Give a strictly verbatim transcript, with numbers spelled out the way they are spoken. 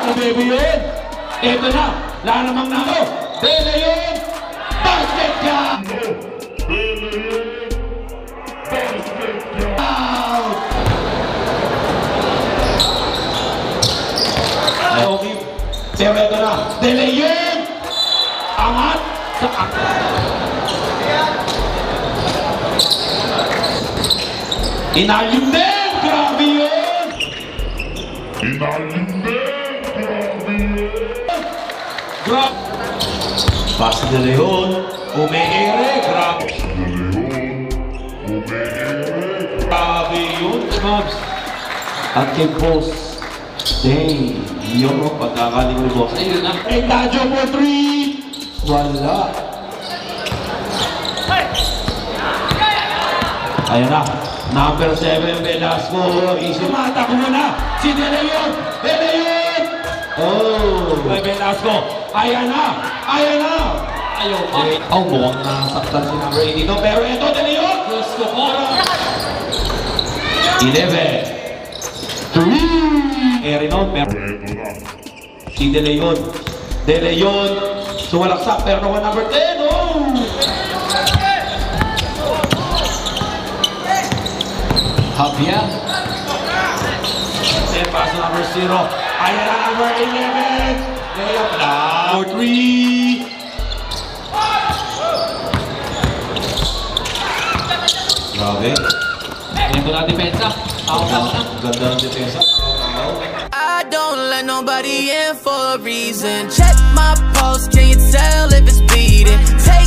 baby yun. Ito na. Wala namang nako. Dele yun. Basket ka. Dele yun. Basket ka. Out. Okay. Pero ito na. Dele yun. Angat sa akal. Inalim din! Grabe yun! Inalim din! Grabe yun! Grabe! Basta nila yun! Ume-ere! Grabe! Basta nila yun! Ume-ere! Grabe yun! Mavs! At kay boss! Dang! Yun o! Pagkakaling ni boss! Ayun na! Hey! Dayo for three! Wala! Ayun na! Number seven, Velasco. Isumata ko muna. Si De Leon. De Leon. Oh. Ay, Velasco. Ayan na. Ayan na. Ayaw pa. Oh, mukhang nasaktan si number eight dito. Pero ito, De Leon. Gusto ko na. eleven. three. Eh, Renaud. Pero ito na. Si De Leon. De Leon. Sumalaksak. Pero naman number ten. Oh. Javier. Then pass to number zero. Ayan na number eleven. Layup na. For three. Grabe. Ito na depensa. Out out na. Ganda ng depensa. I don't let nobody in for a reason. Check my pulse, can you tell if it's beating?